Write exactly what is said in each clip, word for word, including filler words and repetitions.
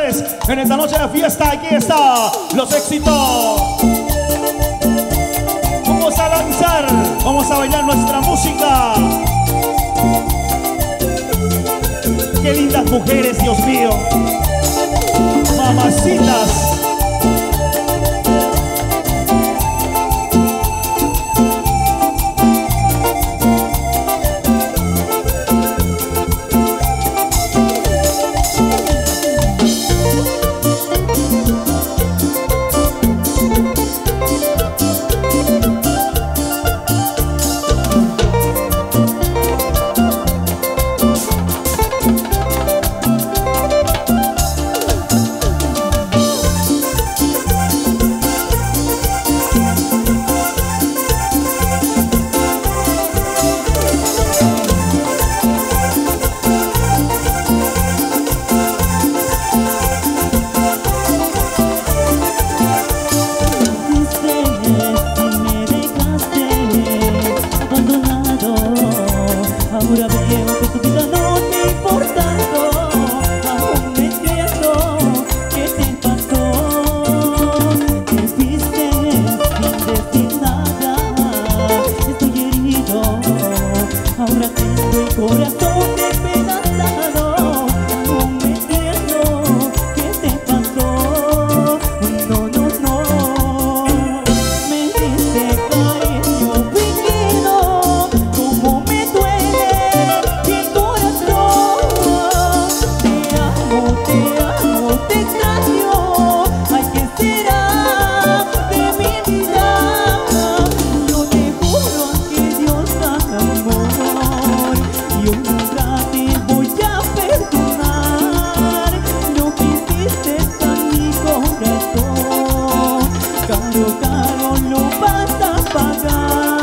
ustedes en esta noche de fiesta. Aquí está los éxitos. Vamos a danzar, vamos a bailar nuestra música. Qué lindas mujeres, Dios mío. Mamacitas. Ahora veo que tu vida no te ha importado. Aún no entiendo qué te pasó. Te fuiste sin decir nada. Estoy herido, ahora tengo el corazón despedazado. Aún no entiendo qué te pasó. No, no, no. Me diste cariño fingido, como me duele. Te extraño, ay, ¿qué será de mi vida? Yo te juro que Dios da amor, yo nunca te voy a perdonar. No quisiste a mi corazón, caro, caro lo vas a pagar.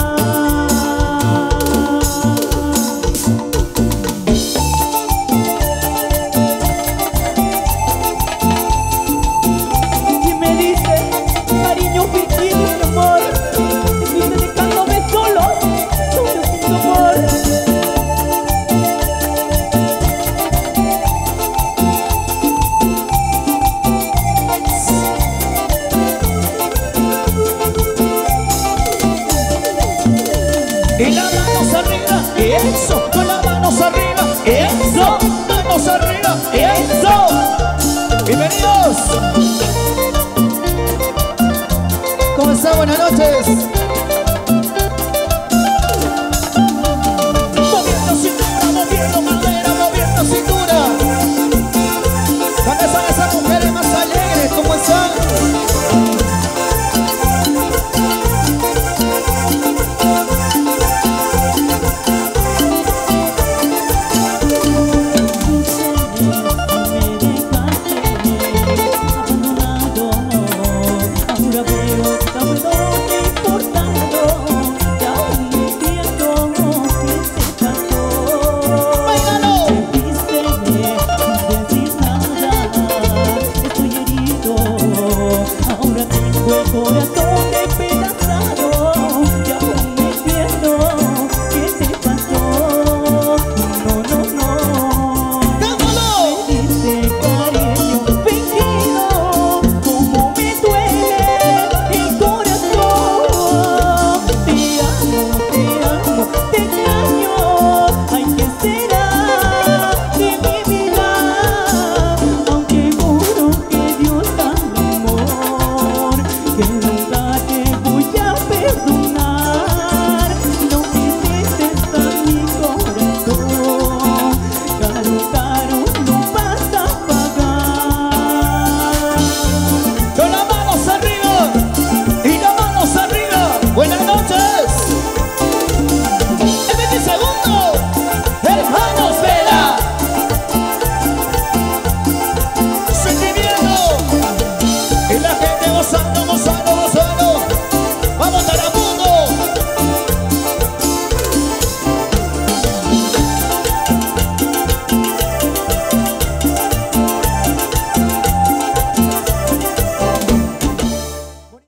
Y las manos arriba, y eso, con las manos arriba.